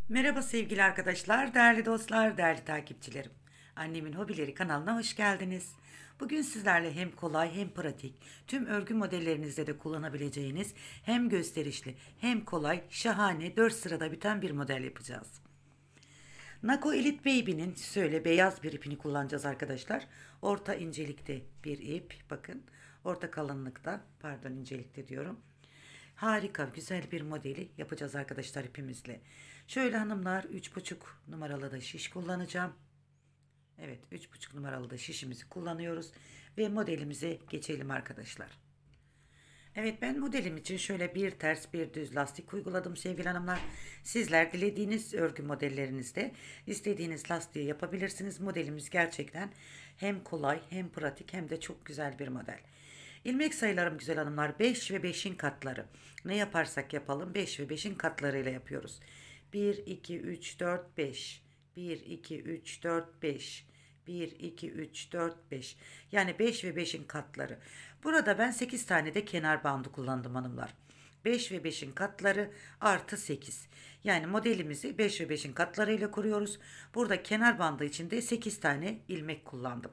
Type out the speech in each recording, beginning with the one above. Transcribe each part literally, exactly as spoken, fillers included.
Merhaba sevgili arkadaşlar, değerli dostlar, değerli takipçilerim. Annemin Hobileri kanalına hoş geldiniz. Bugün sizlerle hem kolay hem pratik, tüm örgü modellerinizde de kullanabileceğiniz hem gösterişli hem kolay, şahane dört sırada biten bir model yapacağız. Nako Elite Baby'nin şöyle beyaz bir ipini kullanacağız arkadaşlar. Orta incelikte bir ip, bakın. Orta kalınlıkta, pardon incelikte diyorum. Harika, güzel bir modeli yapacağız arkadaşlar ipimizle. Şöyle hanımlar üç buçuk numaralı da şiş kullanacağım. Evet, üç buçuk numaralı da şişimizi kullanıyoruz ve modelimize geçelim arkadaşlar. Evet, ben modelim için şöyle bir ters bir düz lastik uyguladım sevgili hanımlar. Sizler dilediğiniz örgü modellerinizde istediğiniz lastiği yapabilirsiniz. Modelimiz gerçekten hem kolay hem pratik hem de çok güzel bir model. İlmek sayılarım güzel hanımlar beş ve beşin katları. Ne yaparsak yapalım beş ve beşin katlarıyla yapıyoruz. bir, iki, üç, dört, beş. bir, iki, üç, dört, beş. bir, iki, üç, dört, beş. Yani beş ve beşin katları. Burada ben sekiz tane de kenar bandı kullandım hanımlar. beş ve beşin katları artı sekiz. Yani modelimizi beş ve beşin katlarıyla kuruyoruz. Burada kenar bandı içinde sekiz tane ilmek kullandım.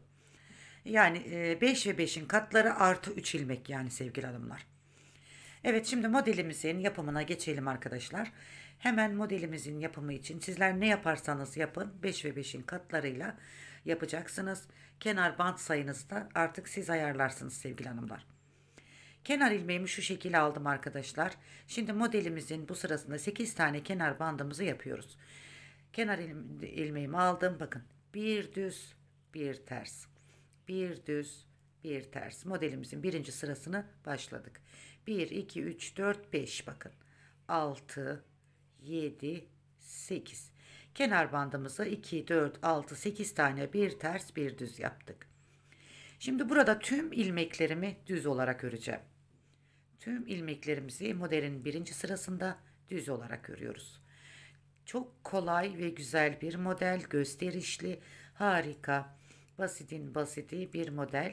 Yani beş ve beşin katları artı üç ilmek yani sevgili hanımlar. Evet, şimdi modelimizin yapımına geçelim arkadaşlar. Hemen modelimizin yapımı için sizler ne yaparsanız yapın beş ve beşin katlarıyla yapacaksınız. Kenar bant sayınızı da artık siz ayarlarsınız sevgili hanımlar. Kenar ilmeğimi şu şekilde aldım arkadaşlar. Şimdi modelimizin bu sırasında sekiz tane kenar bandımızı yapıyoruz. Kenar ilmeğimi aldım. Bakın bir düz bir ters. Bir düz bir ters. Modelimizin birinci sırasını başladık. bir, iki, üç, dört, beş bakın. altı, yedi, sekiz. Kenar bandımızı iki, dört, altı, sekiz tane bir ters bir düz yaptık. Şimdi burada tüm ilmeklerimi düz olarak öreceğim. Tüm ilmeklerimizi modelin birinci sırasında düz olarak örüyoruz. Çok kolay ve güzel bir model, gösterişli, harika, basitin basiti bir model.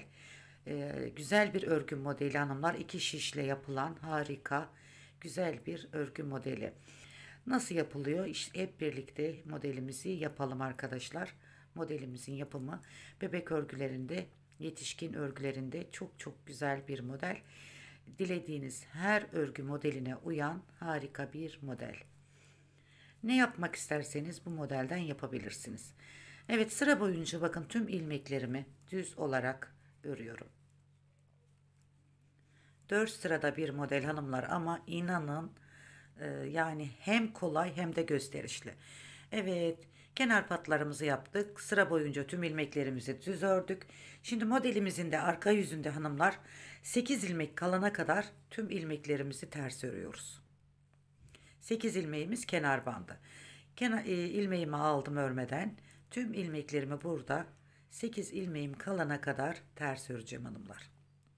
Ee, güzel bir örgü modeli hanımlar. İki şişle yapılan harika, güzel bir örgü modeli. Nasıl yapılıyor? İşte hep birlikte modelimizi yapalım arkadaşlar. Modelimizin yapımı bebek örgülerinde, yetişkin örgülerinde çok çok güzel bir model. Dilediğiniz her örgü modeline uyan harika bir model. Ne yapmak isterseniz bu modelden yapabilirsiniz. Evet, sıra boyunca bakın tüm ilmeklerimi düz olarak örüyorum. dört sırada bir model hanımlar ama inanın e, yani hem kolay hem de gösterişli. Evet, kenar patlarımızı yaptık. Sıra boyunca tüm ilmeklerimizi düz ördük. Şimdi modelimizin de arka yüzünde hanımlar sekiz ilmek kalana kadar tüm ilmeklerimizi ters örüyoruz. sekiz ilmeğimiz kenar bandı. Kenar, e, ilmeğimi aldım örmeden. Tüm ilmeklerimi burada sekiz ilmeğim kalana kadar ters öreceğim hanımlar.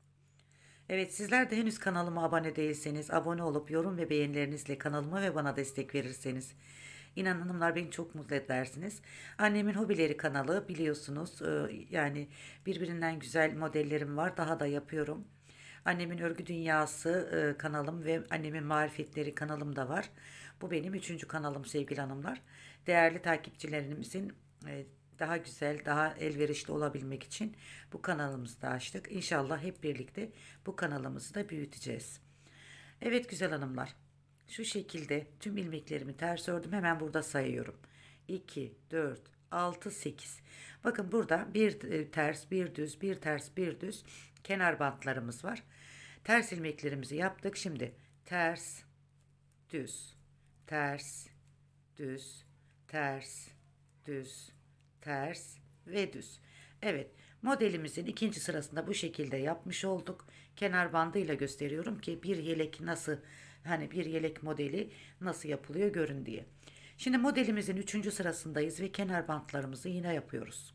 Evet, sizler de henüz kanalıma abone değilseniz abone olup yorum ve beğenilerinizle kanalıma ve bana destek verirseniz İnanın hanımlar beni çok mutlu edersiniz. Annemin Hobileri kanalı biliyorsunuz e, yani birbirinden güzel modellerim var, daha da yapıyorum. Annemin Örgü Dünyası e, kanalım ve Annemin Marifetleri kanalım da var. Bu benim üçüncü kanalım sevgili hanımlar. Değerli takipçilerimizin e, daha güzel, daha elverişli olabilmek için bu kanalımızı da açtık. İnşallah hep birlikte bu kanalımızı da büyüteceğiz. Evet güzel hanımlar. Şu şekilde tüm ilmeklerimi ters ördüm. Hemen burada sayıyorum. iki, dört, altı, sekiz. Bakın burada bir ters, bir düz, bir ters, bir düz kenar bantlarımız var. Ters ilmeklerimizi yaptık. Şimdi ters, düz, ters, düz, ters, düz, ters ve düz. Evet, modelimizin ikinci sırasında bu şekilde yapmış olduk. Kenar bandıyla gösteriyorum ki bir yelek nasıl, hani bir yelek modeli nasıl yapılıyor görün diye. Şimdi modelimizin üçüncü sırasındayız ve kenar bantlarımızı yine yapıyoruz.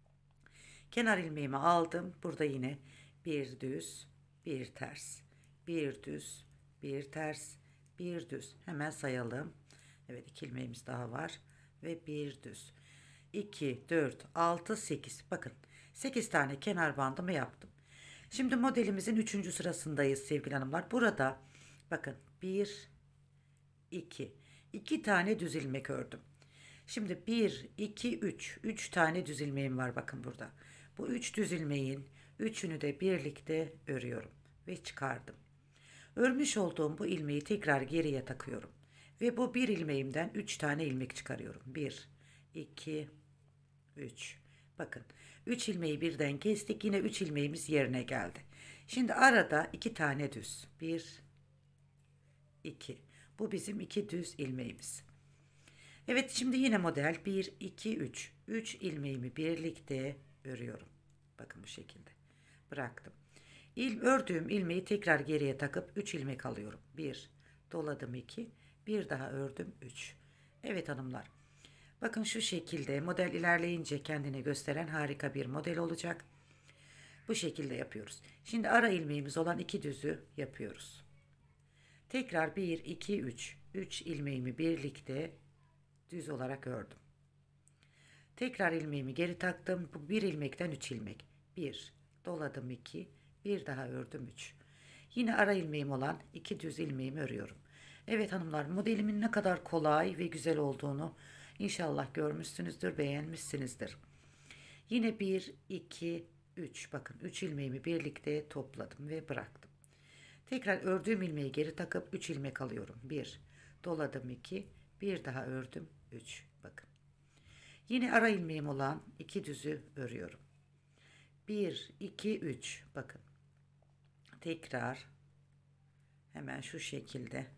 Kenar ilmeğimi aldım. Burada yine bir düz, bir ters, bir düz, bir ters, bir düz. Hemen sayalım. Evet, iki ilmeğimiz daha var ve bir düz. iki, dört, altı, sekiz. Bakın sekiz tane kenar bandımı yaptım. Şimdi modelimizin üçüncü sırasındayız sevgili hanımlar. Burada bakın bir, iki. iki tane düz ilmek ördüm. Şimdi bir, iki, üç. üç tane düz ilmeğim var bakın burada. Bu üç düz ilmeğin üçünü de birlikte örüyorum ve çıkardım. Örmüş olduğum bu ilmeği tekrar geriye takıyorum. Ve bu bir ilmeğimden üç tane ilmek çıkarıyorum. bir, iki, üç. Bakın üç ilmeği birden kestik. Yine üç ilmeğimiz yerine geldi. Şimdi arada iki tane düz. bir, iki. Bu bizim iki düz ilmeğimiz. Evet, şimdi yine model bir, iki, üç. üç ilmeğimi birlikte örüyorum. Bakın bu şekilde. Bıraktım. İl, ördüğüm ilmeği tekrar geriye takıp üç ilmek alıyorum. bir, doladım iki, bir daha ördüm üç. Evet hanımlar. Bakın şu şekilde model ilerleyince kendini gösteren harika bir model olacak. Bu şekilde yapıyoruz. Şimdi ara ilmeğimiz olan iki düzü yapıyoruz. Tekrar bir, iki, üç. üç ilmeğimi birlikte düz olarak ördüm. Tekrar ilmeğimi geri taktım. Bu bir ilmekten üç ilmek. bir, doladım iki, bir daha ördüm üç. Yine ara ilmeğim olan iki düz ilmeğimi örüyorum. Evet hanımlar, modelimin ne kadar kolay ve güzel olduğunu inşallah görmüşsünüzdür, beğenmişsinizdir. Yine bir, iki, üç. Bakın üç ilmeğimi birlikte topladım ve bıraktım. Tekrar ördüğüm ilmeği geri takıp üç ilmek alıyorum. bir, doladım iki, bir daha ördüm üç. Bakın. Yine ara ilmeğim olan iki düzü örüyorum. bir, iki, üç. Bakın. Tekrar hemen şu şekilde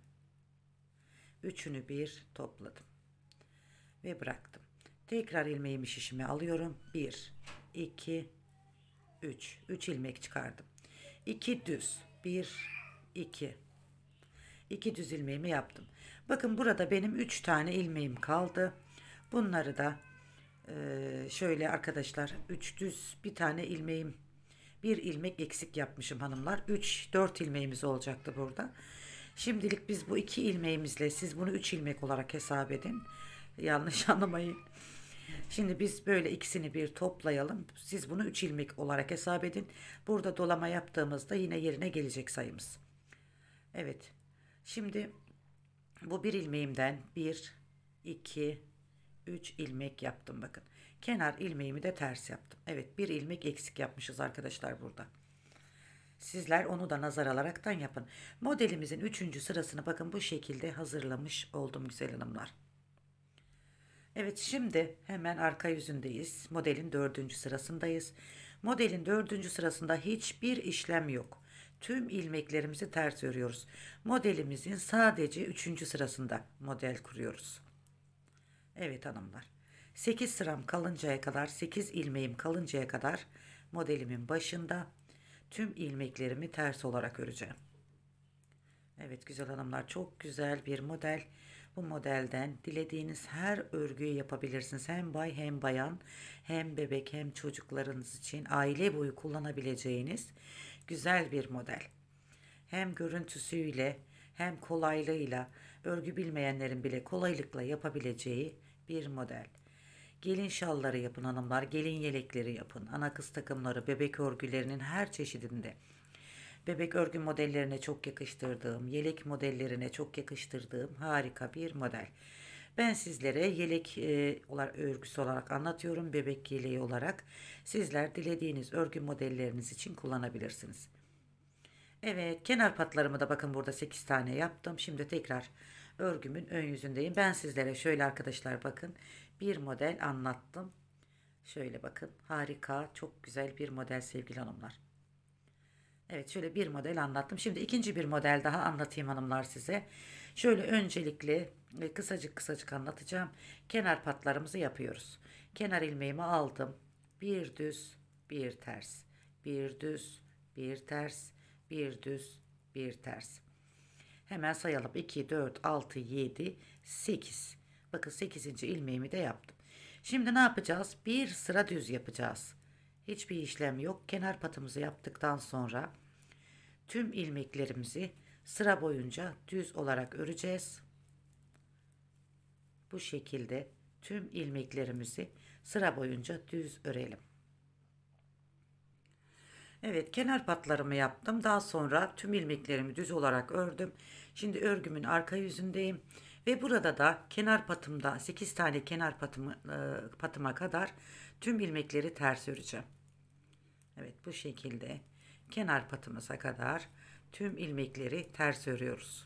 üçünü bir topladım ve bıraktım. Tekrar ilmeğimi şişime alıyorum. bir, iki, üç. üç ilmek çıkardım. iki düz. bir, iki. iki düz ilmeğimi yaptım. Bakın burada benim üç tane ilmeğim kaldı. Bunları da e, şöyle arkadaşlar, üç düz bir tane ilmeğim, bir ilmek eksik yapmışım hanımlar. üç dört ilmeğimiz olacaktı burada. Şimdilik biz bu iki ilmeğimizle, siz bunu üç ilmek olarak hesap edin. Yanlış anlamayın. Şimdi biz böyle ikisini bir toplayalım. Siz bunu üç ilmek olarak hesap edin. Burada dolama yaptığımızda yine yerine gelecek sayımız. Evet. Şimdi bu bir ilmeğimden bir, iki, üç ilmek yaptım bakın. Kenar ilmeğimi de ters yaptım. Evet, bir ilmek eksik yapmışız arkadaşlar burada. Sizler onu da nazar alaraktan yapın. Modelimizin üçüncü sırasını bakın bu şekilde hazırlamış oldum güzel hanımlar. Evet, şimdi hemen arka yüzündeyiz. Modelin dördüncü sırasındayız. Modelin dördüncü sırasında hiçbir işlem yok. Tüm ilmeklerimizi ters örüyoruz. Modelimizin sadece üçüncü sırasında model kuruyoruz. Evet hanımlar. sekiz sıram kalıncaya kadar, sekiz ilmeğim kalıncaya kadar modelimin başında tüm ilmeklerimi ters olarak öreceğim. Evet güzel hanımlar, çok güzel bir model. Bu modelden dilediğiniz her örgüyü yapabilirsiniz. Hem bay hem bayan, hem bebek hem çocuklarınız için aile boyu kullanabileceğiniz güzel bir model. Hem görüntüsüyle hem kolaylığıyla örgü bilmeyenlerin bile kolaylıkla yapabileceği bir model. Gelin şalları yapın hanımlar, gelin yelekleri yapın, ana kız takımları, bebek örgülerinin her çeşidinde. Bebek örgü modellerine çok yakıştırdığım, yelek modellerine çok yakıştırdığım harika bir model. Ben sizlere yelek e, olarak, örgüsü olarak anlatıyorum, bebek yeleği olarak. Sizler dilediğiniz örgü modelleriniz için kullanabilirsiniz. Evet, kenar patlarımı da bakın burada sekiz tane yaptım. Şimdi tekrar örgümün ön yüzündeyim. Ben sizlere şöyle arkadaşlar bakın bir model anlattım. Şöyle bakın, harika, çok güzel bir model sevgili hanımlar. Evet, şöyle bir model anlattım. Şimdi ikinci bir model daha anlatayım hanımlar size. Şöyle öncelikle e, kısacık kısacık anlatacağım. Kenar patlarımızı yapıyoruz. Kenar ilmeğimi aldım. Bir düz, bir ters. Bir düz, bir ters. Bir düz, bir ters. Hemen sayalım. iki, dört, altı, yedi, sekiz. Bakın sekizinci ilmeğimi de yaptım. Şimdi ne yapacağız? Bir sıra düz yapacağız. Hiçbir işlem yok. Kenar patımızı yaptıktan sonra tüm ilmeklerimizi sıra boyunca düz olarak öreceğiz. Bu şekilde tüm ilmeklerimizi sıra boyunca düz örelim. Evet, kenar patlarımı yaptım. Daha sonra tüm ilmeklerimi düz olarak ördüm. Şimdi örgümün arka yüzündeyim Ve burada da kenar patımda sekiz tane kenar patımı, e, patıma kadar tüm ilmekleri ters öreceğim. Evet, bu şekilde kenar patımıza kadar tüm ilmekleri ters örüyoruz.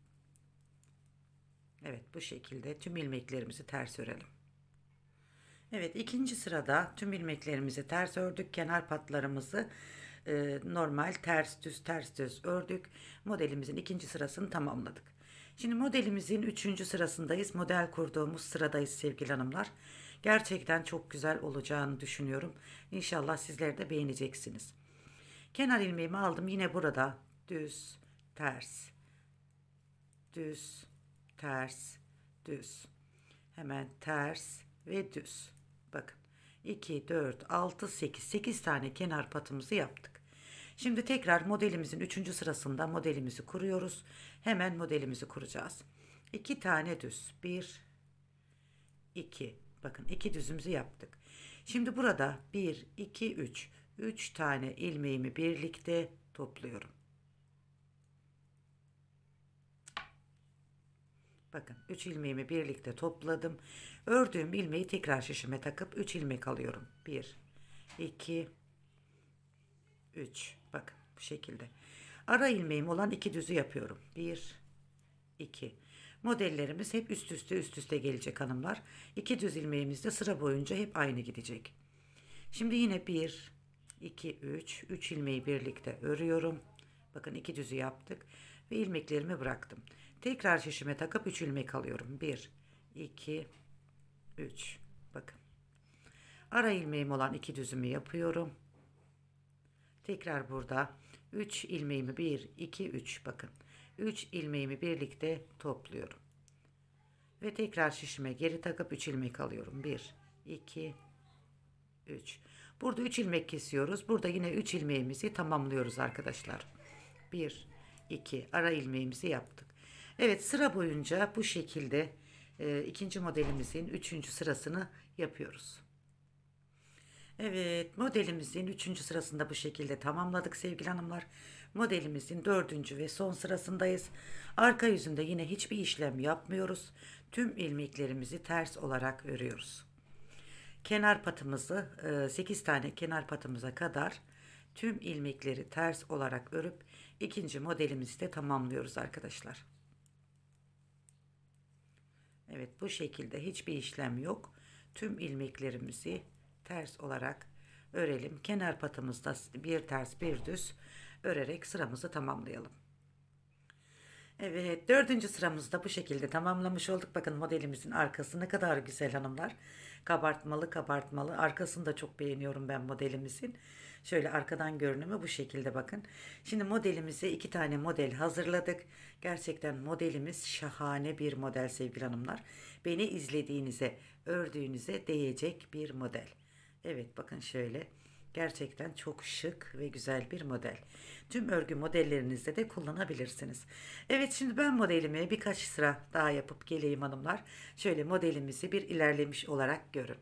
Evet, bu şekilde tüm ilmeklerimizi ters örelim. Evet, ikinci sırada tüm ilmeklerimizi ters ördük. Kenar patlarımızı e, normal ters düz ters düz ördük. Modelimizin ikinci sırasını tamamladık. Şimdi modelimizin üçüncü sırasındayız. Model kurduğumuz sıradayız sevgili hanımlar. Gerçekten çok güzel olacağını düşünüyorum. İnşallah sizler de beğeneceksiniz. Kenar ilmeğimi aldım. Yine burada düz, ters, düz, ters, düz. Hemen ters ve düz. Bakın iki, dört, altı, sekiz. sekiz tane kenar patımızı yaptık. Şimdi tekrar modelimizin üçüncü sırasında modelimizi kuruyoruz. Hemen modelimizi kuracağız. iki tane düz. bir, iki. Bakın iki düzümüzü yaptık. Şimdi burada bir, iki, üç. üç tane ilmeğimi birlikte topluyorum. Bakın üç ilmeğimi birlikte topladım. Ördüğüm ilmeği tekrar şişime takıp üç ilmek alıyorum. bir, iki, üç. Bakın bu şekilde. Ara ilmeğim olan iki düzü yapıyorum. bir, iki. Modellerimiz hep üst üste üst üste gelecek hanımlar. İki düz ilmeğimiz de sıra boyunca hep aynı gidecek. Şimdi yine bir, iki, üç. üç ilmeği birlikte örüyorum. Bakın iki düzü yaptık ve ilmeklerimi bıraktım. Tekrar şişime takıp üç ilmek alıyorum. bir, iki, üç. Bakın. Ara ilmeğim olan iki düzümü yapıyorum. Tekrar burada üç ilmeğimi bir, iki, üç. Bakın. üç ilmeğimi birlikte topluyorum. Ve tekrar şişime geri takıp üç ilmek alıyorum. bir, iki, üç. Burada üç ilmek kesiyoruz. Burada yine üç ilmeğimizi tamamlıyoruz arkadaşlar. bir, iki. Ara ilmeğimizi yaptık. Evet, sıra boyunca bu şekilde e, ikinci modelimizin üçüncü sırasını yapıyoruz. Evet, modelimizin üçüncü sırasında bu şekilde tamamladık sevgili hanımlar. Modelimizin dördüncü ve son sırasındayız. Arka yüzünde yine hiçbir işlem yapmıyoruz. Tüm ilmeklerimizi ters olarak örüyoruz. Kenar patımızı sekiz tane kenar patımıza kadar tüm ilmekleri ters olarak örüp ikinci modelimizi de tamamlıyoruz arkadaşlar. Evet, bu şekilde hiçbir işlem yok. Tüm ilmeklerimizi ters olarak örelim. Kenar patımızda bir ters bir düz örerek sıramızı tamamlayalım. Evet, dördüncü sıramızda bu şekilde tamamlamış olduk. Bakın modelimizin arkası ne kadar güzel hanımlar. Kabartmalı kabartmalı. Arkasını da çok beğeniyorum ben modelimizin. Şöyle arkadan görünümü bu şekilde bakın. Şimdi modelimize iki tane model hazırladık. Gerçekten modelimiz şahane bir model sevgili hanımlar. Beni izlediğinize, ördüğünüze değecek bir model. Evet, bakın şöyle. Gerçekten çok şık ve güzel bir model. Tüm örgü modellerinizde de kullanabilirsiniz. Evet, şimdi ben modelimi birkaç sıra daha yapıp geleyim hanımlar. Şöyle modelimizi bir ilerlemiş olarak görün.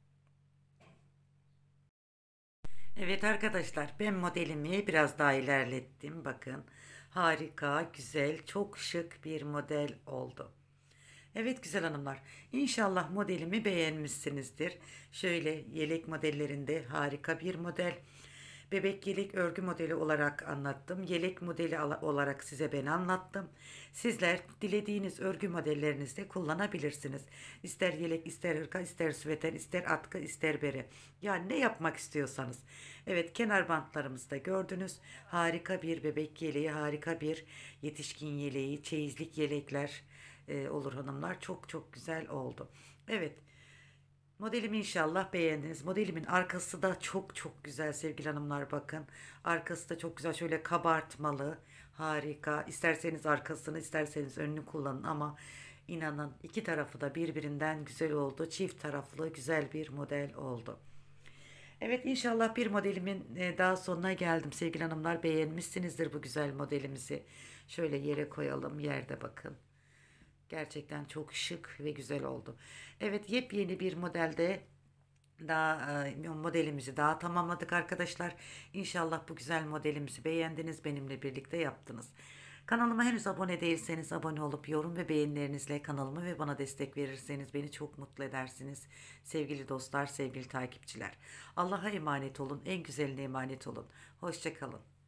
Evet arkadaşlar, ben modelimi biraz daha ilerlettim. Bakın harika, güzel, çok şık bir model oldu. Evet güzel hanımlar, İnşallah modelimi beğenmişsinizdir. Şöyle yelek modellerinde harika bir model. Bebek yelek örgü modeli olarak anlattım. Yelek modeli olarak size ben anlattım. Sizler dilediğiniz örgü modellerinizde kullanabilirsiniz. İster yelek, ister hırka, ister süveter, ister atkı, ister bere. Yani ne yapmak istiyorsanız. Evet, kenar bantlarımızı da gördünüz. Harika bir bebek yeleği, harika bir yetişkin yeleği, çeyizlik yelekler e, olur hanımlar. Çok çok güzel oldu. Evet. Modelimi inşallah beğendiniz. Modelimin arkası da çok çok güzel sevgili hanımlar, bakın. Arkası da çok güzel, şöyle kabartmalı. Harika. İsterseniz arkasını, isterseniz önünü kullanın ama inanın iki tarafı da birbirinden güzel oldu. Çift taraflı güzel bir model oldu. Evet, inşallah bir modelimin e, daha sonuna geldim sevgili hanımlar. Beğenmişsinizdir bu güzel modelimizi. Şöyle yere koyalım. Yerde bakın. Gerçekten çok şık ve güzel oldu. Evet, yepyeni bir modelde daha e, modelimizi daha tamamladık arkadaşlar. İnşallah bu güzel modelimizi beğendiniz, benimle birlikte yaptınız. Kanalıma henüz abone değilseniz abone olup yorum ve beğenilerinizle kanalımı ve bana destek verirseniz beni çok mutlu edersiniz. Sevgili dostlar, sevgili takipçiler. Allah'a emanet olun, en güzeline emanet olun. Hoşça kalın.